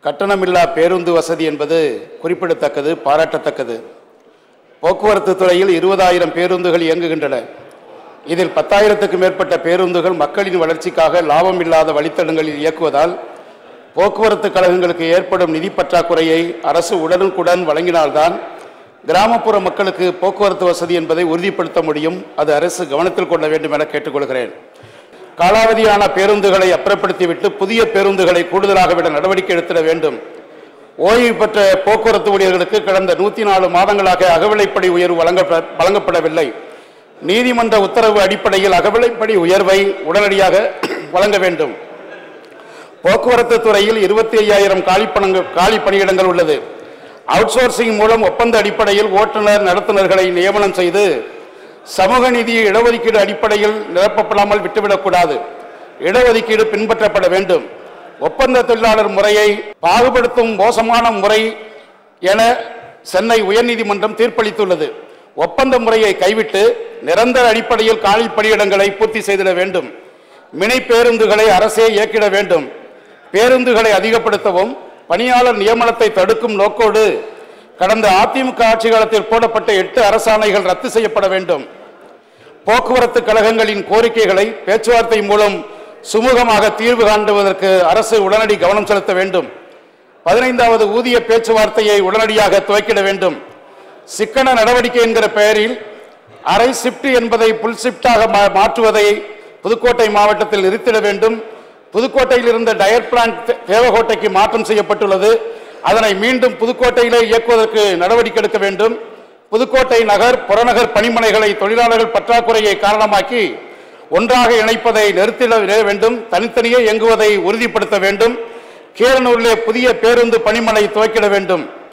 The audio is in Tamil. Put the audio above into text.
கட்டணமில்லா பேருந்து வசதி என்பது குறிப்பிடத்தக்கது, பாராட்டத்தக்கது. போக்குவரத்து துறையில் 20,000 பேருந்துகள் இயங்குகின்றன. இதில் 10,000க்கும் மேற்பட்ட பேருந்துகள் மக்களின் வளர்ச்சிக்காக லாபம் இல்லாத வழித்தடங்களில் இயக்குவதால் போக்குவரத்து கழகங்களுக்கு ஏற்படும் நிதி பற்றாக்குறையை அரசு உடனுக்குடன் வழங்கினால்தான் கிராமப்புற மக்களுக்கு போக்குவரத்து வசதி என்பதை உறுதிப்படுத்த முடியும். அது அரசு கவனத்தில் கொள்ள வேண்டும் என கேட்டுக்கொள்கிறேன். காலாவதியான பேருந்துகளை அப்புறப்படுத்திவிட்டு புதிய பேருந்துகளை கூடுதலாக விட நடவடிக்கை எடுத்திட வேண்டும். ஓய்வு பெற்ற போக்குவரத்து ஊழியர்களுக்கு கடந்த 104 மாதங்களாக அகவிலைப்படி உயர்வு வழங்கப்படவில்லை. நீதிமன்ற உத்தரவு அடிப்படையில் அகவிலைப்படி உயர்வை உடனடியாக வழங்க வேண்டும். போக்குவரத்து துறையில் 25,000 காலி பணியிடங்கள் உள்ளது. அவுட்சோர்சிங் மூலம் ஒப்பந்த அடிப்படையில் ஓட்டுநர் நடத்துனர்களை நியமனம் செய்து சமூக நிதி இடஒதுக்கீடு அடிப்படையில் நிரப்பப்படாமல் விட்டுவிடக்கூடாது. இடஒதுக்கீடு பின்பற்றப்பட வேண்டும். ஒப்பந்த தொழிலாளர் முறையை பாகுபடுத்தும் மோசமான முறை என சென்னை உயர்நீதிமன்றம் தீர்ப்பளித்துள்ளது. ஒப்பந்த முறையை கைவிட்டு நிரந்தர அடிப்படையில் காலி பணியிடங்களை பூர்த்தி செய்திட வேண்டும். மினி பேருந்துகளை அரசே இயக்கிட வேண்டும். பேருந்துகளை அதிகப்படுத்தவும் பணியாளர் நியமனத்தை தடுக்கும் நோக்கோடு கடந்த அதிமுக ஆட்சி காலத்தில் போடப்பட்ட 8 அரசாணைகள் ரத்து செய்யப்பட வேண்டும். போக்குவரத்து கழகங்களின் கோரிக்கைகளை பேச்சுவார்த்தை மூலம் சுமூகமாக தீர்வு காண்பதற்கு அரசு உடனடி கவனம் செலுத்த வேண்டும். 15வது ஊதிய பேச்சுவார்த்தையை உடனடியாக துவக்கிட வேண்டும். சிக்கன நடவடிக்கை என்கிற பெயரில் அரை ஷிப்ட் என்பதை புல் ஷிப்டாக மாற்றுவதை புதுக்கோட்டை மாவட்டத்தில் நிறுத்திட வேண்டும். புதுக்கோட்டையில் இருந்த டயர் பிளான்ட் தேவகோட்டைக்கு மாற்றம் செய்யப்பட்டுள்ளது. அதனை மீண்டும் புதுக்கோட்டையிலே இயக்குவதற்கு நடவடிக்கை எடுக்க வேண்டும். புதுக்கோட்டை நகர் புறநகர் பணிமனைகளை தொழிலாளர்கள் பற்றாக்குறையை காரணமாக்கி ஒன்றாக இணைப்பதை நிறுத்திட வேண்டும். தனித்தனியே இயங்குவதை உறுதிப்படுத்த வேண்டும். கீரனூரிலே புதிய பேருந்து பணிமனை துவக்கிட வேண்டும்.